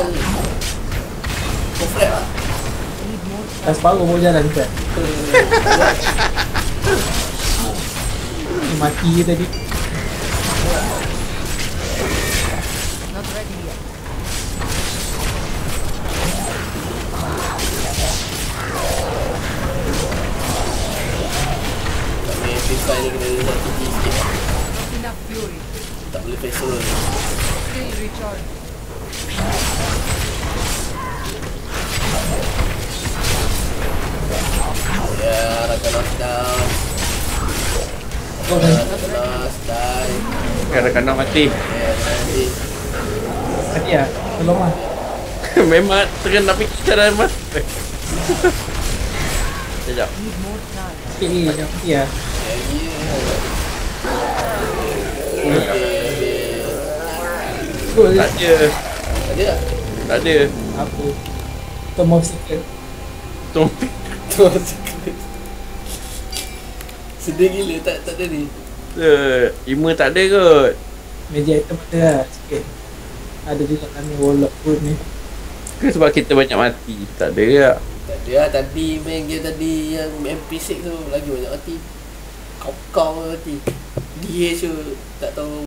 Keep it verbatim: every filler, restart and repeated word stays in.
macam Kofret lah. Dah separuh baru jalan kan. Mati je tadi. Not ready yet. Kami amplify ni kena letak tinggi sikit. Not enough fury. Tak boleh festival ni. Still recharge. Ya, Rakanos down. Oh, Rakanos die. Kadang-kadang mati. Ya, mati. Mati lah. Tolong lah. Memang tengah nak fikir cara mas. Sekejap. Need more time. Sikit ni macam mati lah. Ya, ya. Betul je. Tak ada. Ada tak? Tak ada. Apa? Tom of Secret. Tunggu. Tu secret. Sedih gila tak tak ada ni. Uh, Ima tak ada kot. Magic item ada lah sikit. Ada juga kami warlock pun ni. Ke sebab kita banyak mati. Tak ada tak. Tak ada lah tadi main game tadi yang M P enam tu lagi banyak mati. Kau-kau mati. Dia je tak tahu